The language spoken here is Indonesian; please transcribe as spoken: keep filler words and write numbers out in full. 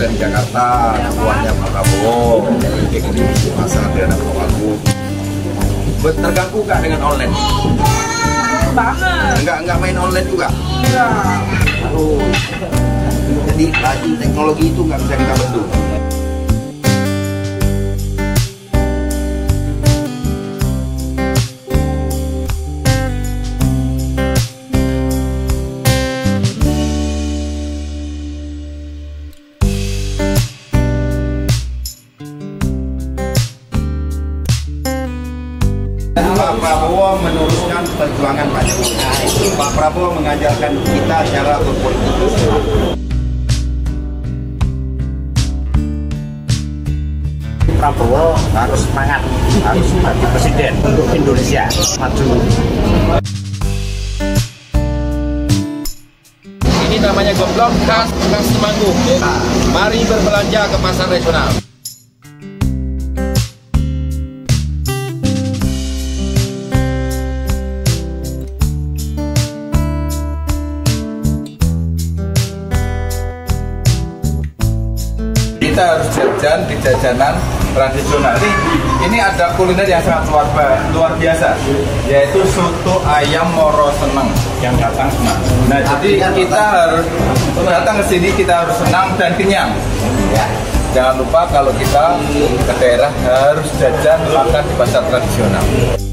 dari Jakarta, keluarnya Pak Prabowo, kayak gini di pasar di anak Wagub. Terganggu nggak dengan online? Banget. Enggak enggak main online juga? Enggak. Oh. Jadi laju teknologi itu nggak bisa kita bendung. Pak Prabowo meneruskan perjuangan Pak Jokowi. Pak Prabowo mengajarkan kita cara berpolitik. Prabowo harus semangat, harus menjadi presiden untuk Indonesia maju. Ini namanya gomblong khas khas Temanggung. Mari berbelanja ke pasar regional. Kita harus jajan di jajanan tradisional. Ini, ini ada kuliner yang sangat luar, luar biasa, yaitu soto ayam Moro Seneng yang datang senang. Nah, jadi kita harus datang ke sini, kita harus senang dan kenyang. Ya. Jangan lupa kalau kita ke daerah harus jajan makan di pasar tradisional.